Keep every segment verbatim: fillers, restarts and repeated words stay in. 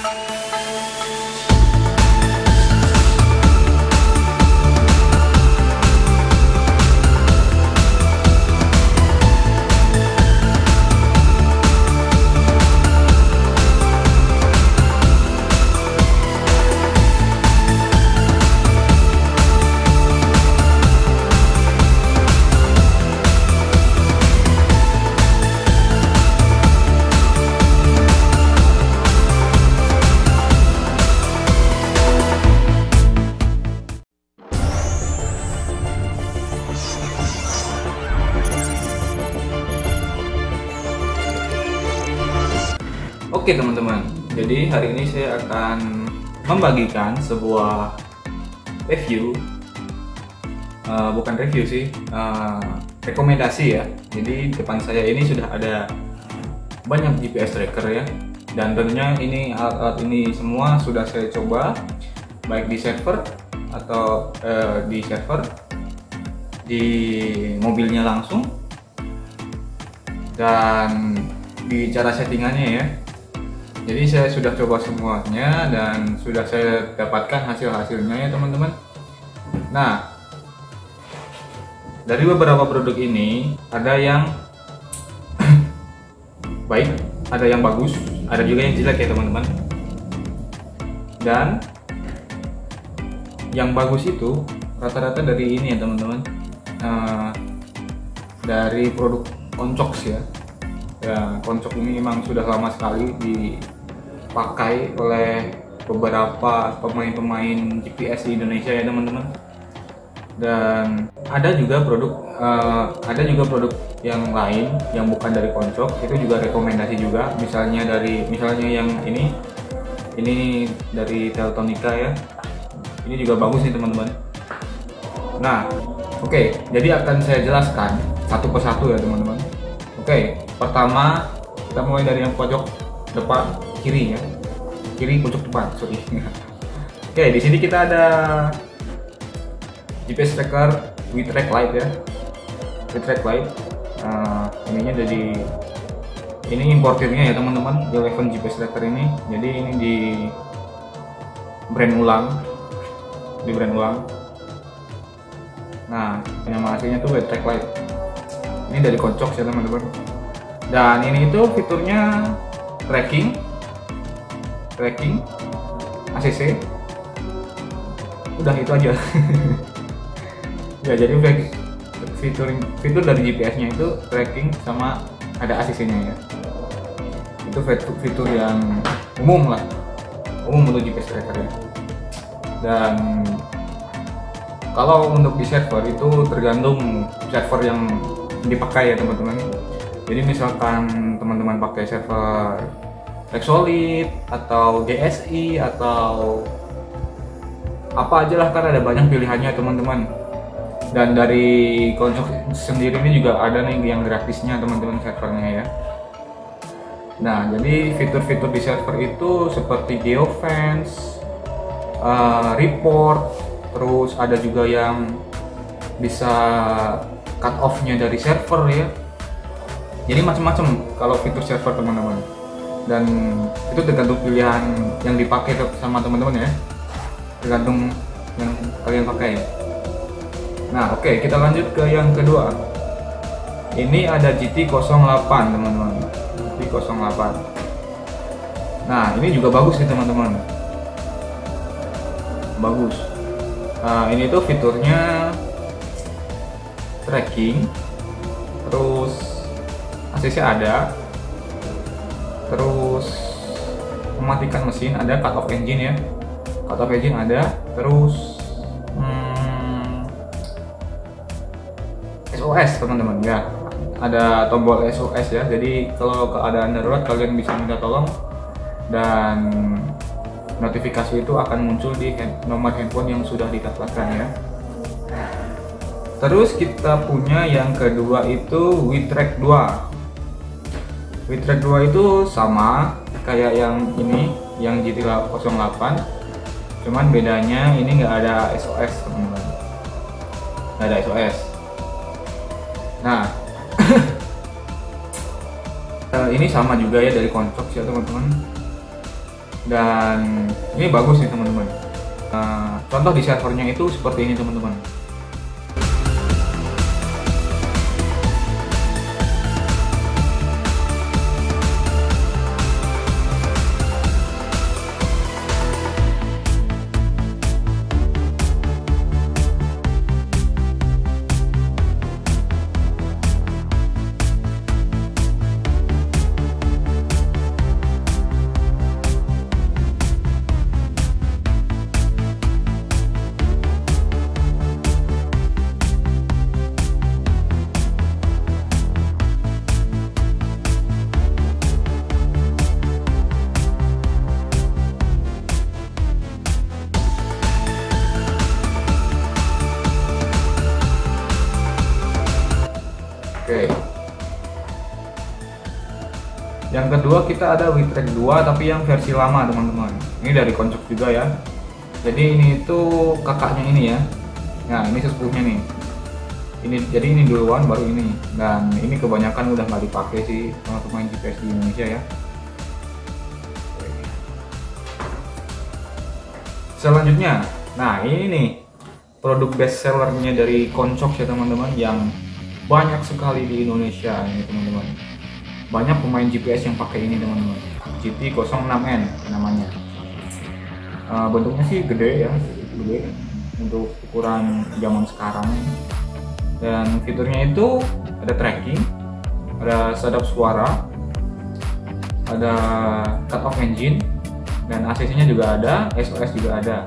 Oke teman-teman, jadi hari ini saya akan membagikan sebuah review, uh, bukan review sih, uh, rekomendasi ya. Jadi depan saya ini sudah ada banyak G P S tracker ya, dan tentunya ini alat-alat ini semua sudah saya coba baik di server atau uh, di server, di mobilnya langsung, dan di cara settingannya ya. Jadi saya sudah coba semuanya dan sudah saya dapatkan hasil-hasilnya ya teman-teman. Nah, dari beberapa produk ini ada yang baik, ada yang bagus, ada juga yang jelek ya teman-teman. Dan yang bagus itu rata-rata dari ini ya teman-teman, uh, dari produk Concox ya. Ya, Concox ini memang sudah lama sekali dipakai oleh beberapa pemain-pemain G P S di Indonesia ya teman-teman. Dan ada juga produk uh, ada juga produk yang lain yang bukan dari Concox, itu juga rekomendasi juga. Misalnya dari misalnya yang ini ini dari Teltonika ya. Ini juga bagus nih teman-teman. Nah, oke, okay, jadi akan saya jelaskan satu persatu ya teman-teman. Oke, okay, pertama kita mulai dari yang pojok depan kiri ya, kiri pojok depan, sorry. Oke, okay, di sini kita ada G P S tracker with track light ya, with track light. Nah, ininya dari ini importirnya ya teman-teman, Eleven G P S tracker ini. Jadi ini di brand ulang, di brand ulang. Nah, nama aslinya tuh with track light. Ini dari Concox ya teman-teman. Dan ini itu fiturnya tracking, tracking, A C C. Udah itu aja. Ya, jadi fitur fitur dari G P S-nya itu tracking sama ada A C C-nya ya. Itu fitur yang umum lah, umum untuk G P S tracker ya. Dan kalau untuk di server itu tergantung server yang dipakai ya teman-teman. Jadi misalkan teman-teman pakai server Exolid atau G S I atau apa aja lah, kan ada banyak pilihannya teman-teman. Dan dari Concox sendiri ini juga ada nih yang gratisnya teman-teman servernya ya. Nah, jadi fitur-fitur di server itu seperti geofence, uh, report, terus ada juga yang bisa cut off-nya dari server ya. Jadi macam-macam kalau fitur server teman-teman. Dan itu tergantung pilihan yang dipakai sama teman-teman ya. Tergantung yang kalian pakai. Nah, oke, okay, kita lanjut ke yang kedua. Ini ada G T nol delapan teman-teman. G T nol delapan. Nah, ini juga bagus nih teman-teman. Bagus. Nah, ini tuh fiturnya tracking, terus A C C ada, terus mematikan mesin ada, cut off engine ya, cut off engine ada, terus hmm, S O S teman-teman ya, ada tombol S O S ya. Jadi kalau keadaan darurat kalian bisa minta tolong dan notifikasi itu akan muncul di hand, nomor handphone yang sudah didaftarkan ya. Terus kita punya yang kedua itu WeTrack dua. WeTrack dua itu sama kayak yang ini, yang G T nol delapan, cuman bedanya ini nggak ada S O S teman-teman, nggak ada S O S. Nah, ini sama juga ya dari Concox ya teman-teman. dan ini bagus nih teman-teman. Nah, contoh di servernya itu seperti ini teman-teman. Oke. Yang kedua kita ada WeTrack dua tapi yang versi lama teman-teman. Ini dari Koncok juga ya. Jadi ini itu kakaknya ini ya. Nah ini sesepuhnya nih. Ini jadi ini duluan baru ini. Dan ini kebanyakan udah nggak dipakai sih sama pemain G P S di Indonesia ya. Selanjutnya, nah ini nih produk best sellernya dari Koncok ya teman-teman, yang banyak sekali di Indonesia ini teman-teman. Banyak pemain G P S yang pakai ini teman-teman. G T nol enam N namanya. Uh, bentuknya sih gede ya, gede untuk ukuran zaman sekarang. Dan fiturnya itu ada tracking, ada sadap suara, ada cut off engine, dan A C C-nya juga ada, S O S juga ada.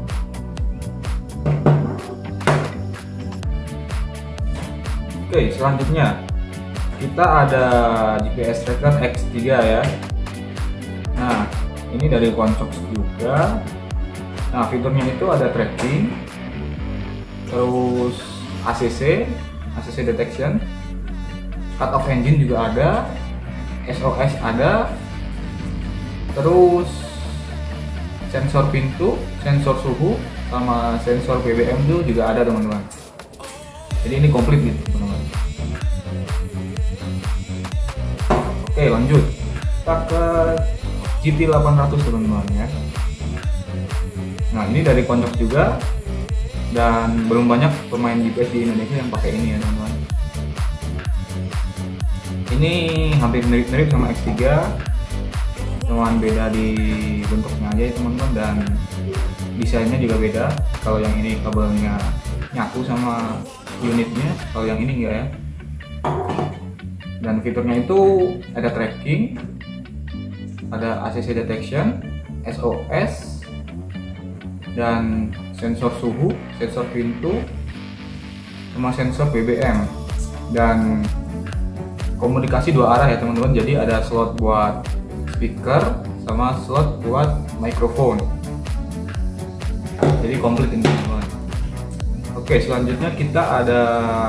Oke, selanjutnya kita ada G P S Tracker X tiga ya. Nah, ini dari Koncok juga. Nah, fiturnya itu ada tracking, terus A C C, A C C detection, cut off engine juga ada, S O S ada, terus sensor pintu, sensor suhu, sama sensor B B M itu juga ada teman-teman. Jadi ini komplit gitu teman-teman. Oke, lanjut kita ke G T delapan ratus teman-teman ya. Nah ini dari Koncok juga, dan belum banyak pemain G P S di Indonesia yang pakai ini ya teman-teman. Ini hampir mirip-mirip sama X tiga, cuman beda di bentuknya aja ya teman-teman, dan desainnya juga beda. Kalau yang ini kabelnya nyatu sama unitnya, kalau yang ini enggak ya. Dan fiturnya itu ada tracking, ada A C C detection, S O S, dan sensor suhu, sensor pintu, sama sensor B B M, dan komunikasi dua arah ya teman-teman. Jadi ada slot buat speaker sama slot buat mikrofon. Jadi komplit ini teman-teman. Oke, selanjutnya kita ada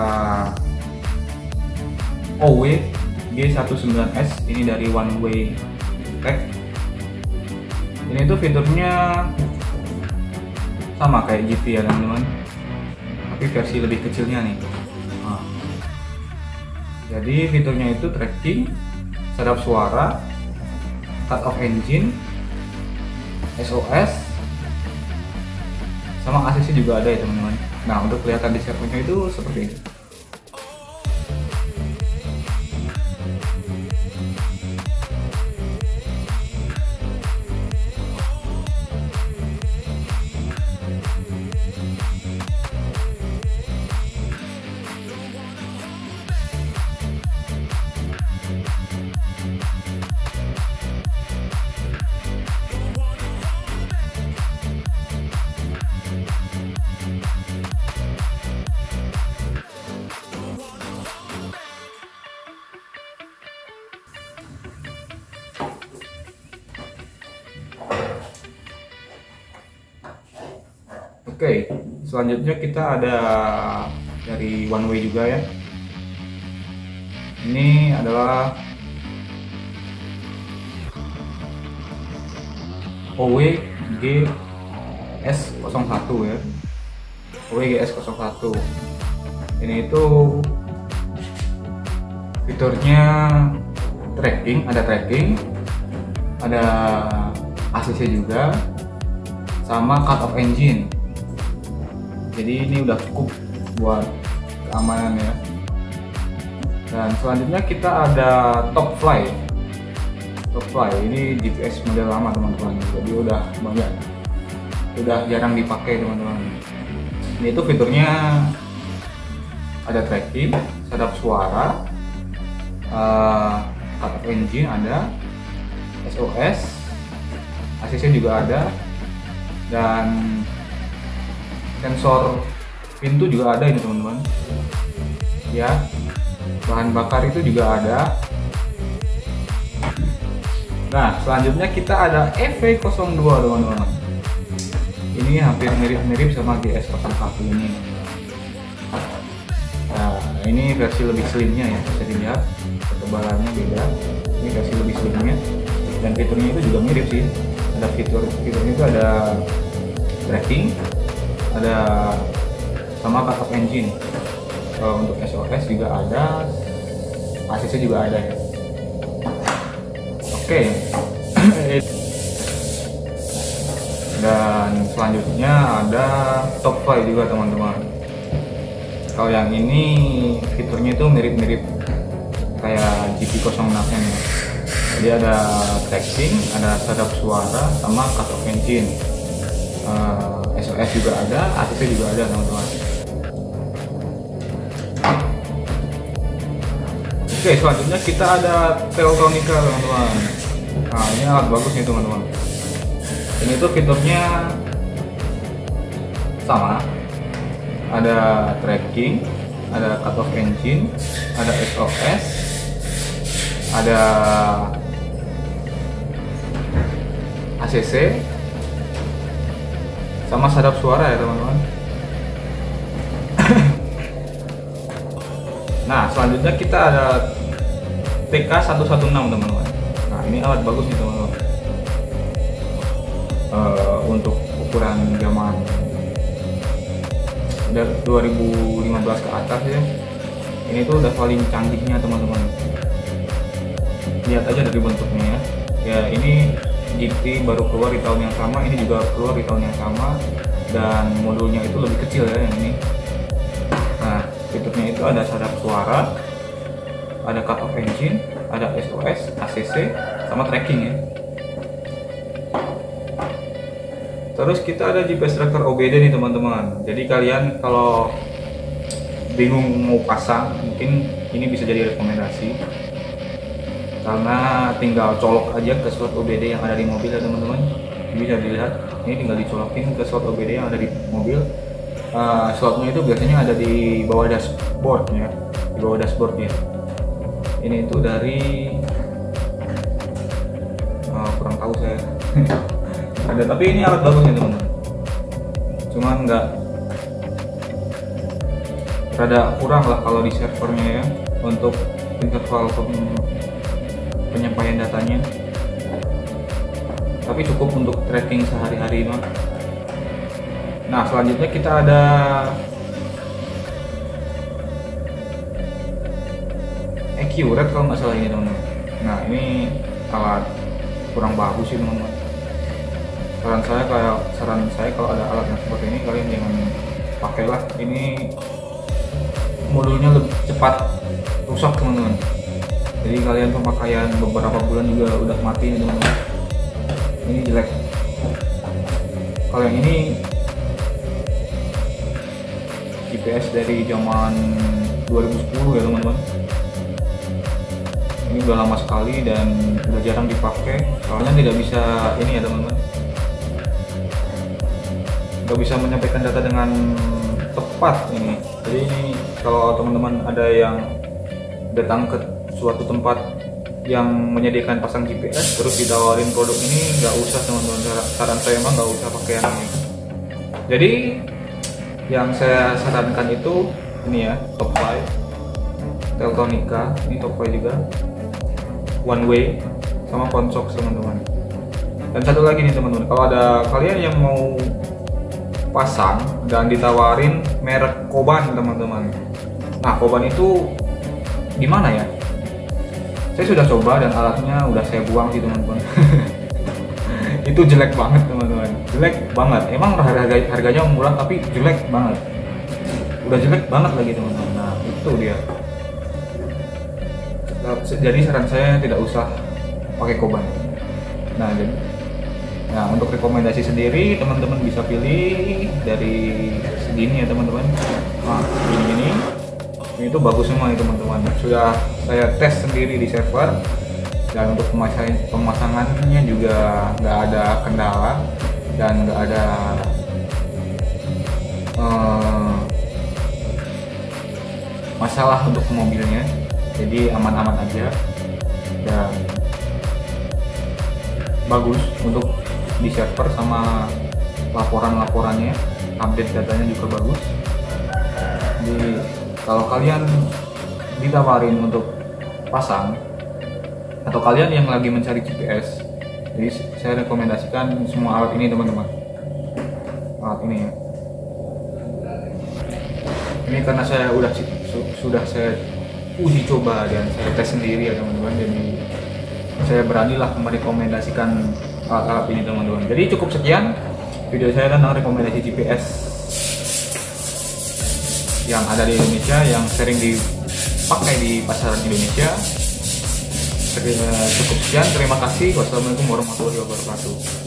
O W G sembilan belas S, ini dari One Way Track. Ini tuh fiturnya sama kayak G T ya teman-teman, tapi versi lebih kecilnya nih. Nah, jadi fiturnya itu tracking, sadap suara, cut off engine, S O S, sama A C C juga ada ya teman-teman. Nah untuk kelihatan di servernya itu seperti ini. Oke, selanjutnya kita ada dari One Way juga ya. Ini adalah O W G S nol satu ya. O W G S nol satu. Ini itu fiturnya tracking, ada tracking, ada A C C juga, sama cut off engine. Jadi ini udah cukup buat keamanan ya. Dan selanjutnya kita ada top fly. Top fly ini G P S model lama teman-teman, jadi udah banyak, udah jarang dipakai teman-teman. Ini itu fiturnya ada tracking, sadap suara, uh, cut off engine ada, S O S, A C C juga ada, dan sensor pintu juga ada ini teman-teman. Ya, bahan bakar itu juga ada. Nah, selanjutnya kita ada E V nol dua teman-teman. Ini hampir mirip-mirip sama G S nol satu ini. Nah, ini versi lebih slimnya ya, bisa dilihat ketebalannya beda. Ini versi lebih slimnya, dan fiturnya itu juga mirip sih. Ada fitur fiturnya itu ada tracking, ada sama cut off engine. Kalau untuk S O S juga ada, A C C juga ada ya. Oke. Dan selanjutnya ada top fly juga teman-teman. Kalau yang ini fiturnya itu mirip-mirip kayak G P nol enam M ya. Jadi ada tracking, ada sadap suara, sama cut off engine. uh, S O S juga ada, A C C juga ada teman-teman. Oke, selanjutnya kita ada Teltonika teman-teman. Nah, ini alat bagus nih teman-teman. Ini tuh fiturnya sama, ada tracking, ada cut off engine, ada S O S, ada A C C, sama sadap suara ya teman-teman. Nah, selanjutnya kita ada T K seratus enam belas teman-teman. Nah, ini alat bagus nih teman-teman. Uh, untuk ukuran zaman dari dua ribu lima belas ke atas ya, ini tuh udah paling canggihnya teman-teman. Lihat aja dari bentuknya ya. Ya, ini G T baru keluar di tahun yang sama, ini juga keluar di tahun yang sama, dan modulnya itu lebih kecil ya yang ini. Nah, fiturnya itu ada sadap suara, ada cut off engine, ada S O S, A C C, sama tracking ya. Terus kita ada G P S tracker O B D nih teman-teman. Jadi kalian kalau bingung mau pasang, mungkin ini bisa jadi rekomendasi, karena tinggal colok aja ke slot O B D yang ada di mobil ya teman-teman. Bisa dilihat, ini tinggal dicolokin ke slot O B D yang ada di mobil. Uh, slotnya itu biasanya ada di bawah dashboard ya, di bawah dashboardnya. Ini itu dari uh, kurang tahu saya. Ada, tapi ini alat bagus nih teman-teman. Cuman nggak, rada kurang lah kalau di servernya ya untuk interval penyampaian datanya. Tapi cukup untuk tracking sehari-hari mah. Nah, selanjutnya kita ada Accurate kalau nggak salah ini teman-teman. Nah, ini alat kurang bagus sih teman-teman. Saran saya kayak saran saya kalau ada alat yang seperti ini, kalian jangan pakailah. Ini modulnya lebih cepat rusak teman-teman. Jadi kalian pemakaian beberapa bulan juga udah mati nih teman-teman. Ini jelek. Kalau yang ini G P S dari zaman dua ribu sepuluh ya teman-teman. Ini udah lama sekali dan udah jarang dipakai, soalnya tidak bisa ini ya teman-teman, nggak bisa menyampaikan data dengan tepat ini. Jadi ini kalau teman-teman ada yang datang ke suatu tempat yang menyediakan pasang G P S terus ditawarin produk ini, nggak usah teman-teman. Saran saya emang nggak usah pakai yang ini. Jadi yang saya sarankan itu ini ya, top five Teltonika, ini top five juga, one way sama Consox teman-teman. Dan satu lagi nih teman-teman, kalau ada kalian yang mau pasang dan ditawarin merek Koban teman-teman. Nah, Koban itu gimana ya? Saya sudah coba dan alatnya udah saya buang sih teman-teman. Itu jelek banget teman-teman, jelek banget. Emang harga harganya murah tapi jelek banget, udah jelek banget lagi teman-teman. Nah itu dia. Jadi saran saya tidak usah pakai Koban. Nah jadi, nah untuk rekomendasi sendiri teman-teman bisa pilih dari segini ya teman-teman. Nah ini ini itu bagus semua ya teman-teman. Sudah saya tes sendiri di server. Dan untuk pemasangan pemasangannya juga nggak ada kendala dan nggak ada uh, masalah untuk mobilnya, jadi aman-aman aja dan bagus untuk di server sama laporan-laporannya, update datanya juga bagus. Jadi kalau kalian ditawarin untuk pasang atau kalian yang lagi mencari G P S, jadi saya rekomendasikan semua alat ini teman-teman. Alat ini ya. Ini karena saya udah su sudah saya uji coba dan saya tes sendiri ya teman-teman. Jadi saya beranilah merekomendasikan alat-alat ini teman-teman. Jadi cukup sekian video saya tentang rekomendasi G P S yang ada di Indonesia, yang sering dipakai di pasaran Indonesia. Cukup sekian, terima kasih. Wassalamualaikum warahmatullahi wabarakatuh.